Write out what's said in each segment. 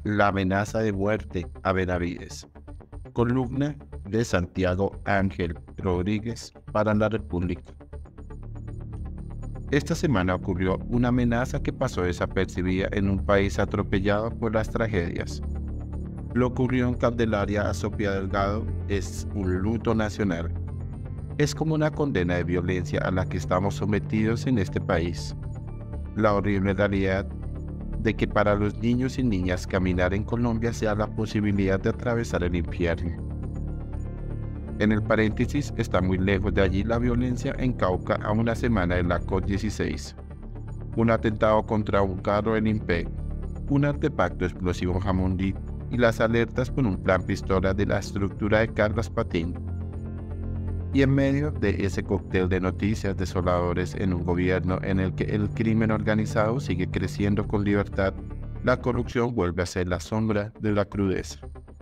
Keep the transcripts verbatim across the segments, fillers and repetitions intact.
La amenaza de muerte a Benavides. Columna de Santiago Ángel Rodríguez para La República. Esta semana ocurrió una amenaza que pasó desapercibida en un país atropellado por las tragedias. Lo ocurrido en Candelaria a Sofía Delgado es un luto nacional. Es como una condena de violencia a la que estamos sometidos en este país. La horrible realidad de que para los niños y niñas caminar en Colombia sea la posibilidad de atravesar el infierno. En el paréntesis, está muy lejos de allí la violencia en Cauca a una semana de la COP dieciséis. Un atentado contra un carro en Impec, un artefacto explosivo en Jamundí y las alertas por un plan pistola de la estructura de Carlos Patín. Y en medio de ese cóctel de noticias desoladores en un gobierno en el que el crimen organizado sigue creciendo con libertad, la corrupción vuelve a ser la sombra de la crudeza.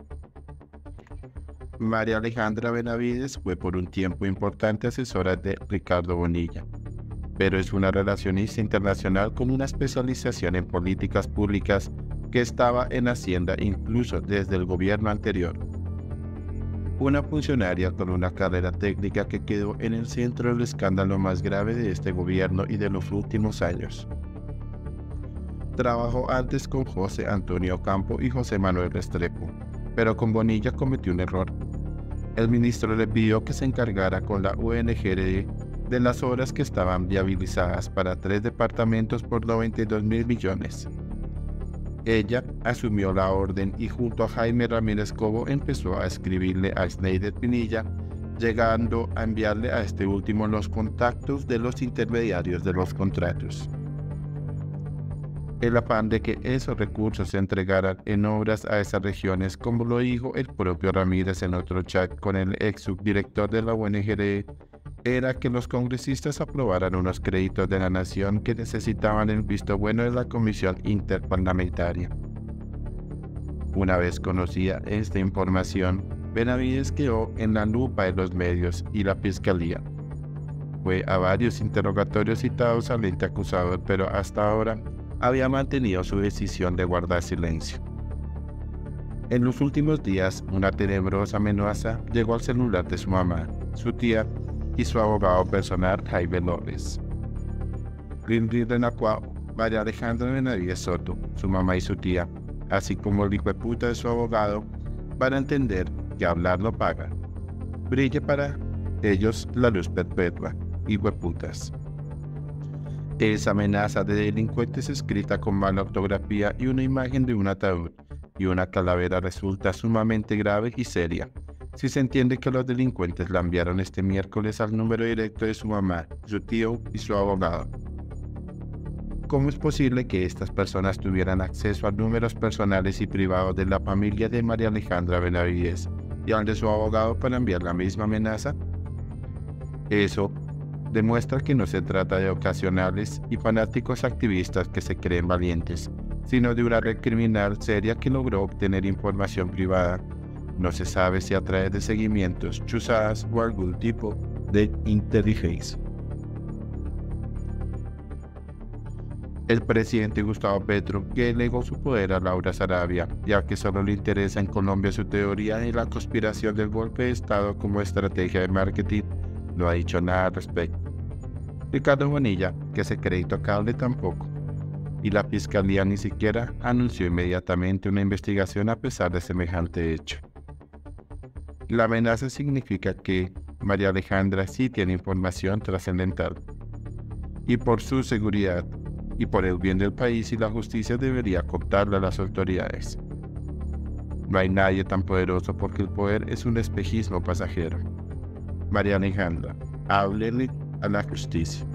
María Alejandra Benavides fue por un tiempo importante asesora de Ricardo Bonilla, pero es una relacionista internacional con una especialización en políticas públicas que estaba en Hacienda incluso desde el gobierno anterior. Una funcionaria con una carrera técnica que quedó en el centro del escándalo más grave de este gobierno y de los últimos años. Trabajó antes con José Antonio Campo y José Manuel Restrepo, pero con Bonilla cometió un error. El ministro le pidió que se encargara con la U N G R E de las obras que estaban viabilizadas para tres departamentos por noventa y dos mil millones. Ella asumió la orden y junto a Jaime Ramírez Cobo empezó a escribirle a Sneider Pinilla, llegando a enviarle a este último los contactos de los intermediarios de los contratos. El afán de que esos recursos se entregaran en obras a esas regiones, como lo dijo el propio Ramírez en otro chat con el ex subdirector de la U N G R E, era que los congresistas aprobaran unos créditos de la nación que necesitaban el visto bueno de la Comisión Interparlamentaria. Una vez conocida esta información, Benavides quedó en la lupa de los medios y la fiscalía. Fue a varios interrogatorios citados al ente acusador, pero hasta ahora había mantenido su decisión de guardar silencio. En los últimos días, una tenebrosa amenaza llegó al celular de su mamá, su tía y su abogado personal Jaime López. Rinri Renacuao, María Alejandra Benavides Soto, su mamá y su tía, así como el hijueputa de su abogado, van a entender que hablar no paga. Brille para ellos la luz perpetua, hijueputas. Esa amenaza de delincuentes escrita con mala ortografía y una imagen de un ataúd y una calavera resulta sumamente grave y seria, si se entiende que los delincuentes la enviaron este miércoles al número directo de su mamá, su tío y su abogado. ¿Cómo es posible que estas personas tuvieran acceso a números personales y privados de la familia de María Alejandra Benavides y al de su abogado para enviar la misma amenaza? Eso demuestra que no se trata de ocasionales y fanáticos activistas que se creen valientes, sino de una red criminal seria que logró obtener información privada. No se sabe si a través de seguimientos, chuzadas o algún tipo de inteligencia. El presidente Gustavo Petro, que legó su poder a Laura Sarabia, ya que solo le interesa en Colombia su teoría de la conspiración del golpe de Estado como estrategia de marketing, no ha dicho nada al respecto. Ricardo Bonilla, que se cree intocable, tampoco. Y la fiscalía ni siquiera anunció inmediatamente una investigación a pesar de semejante hecho. La amenaza significa que María Alejandra sí tiene información trascendental. Y por su seguridad y por el bien del país y la justicia debería contarle a las autoridades. No hay nadie tan poderoso porque el poder es un espejismo pasajero. María Alejandra, háblele a la justicia.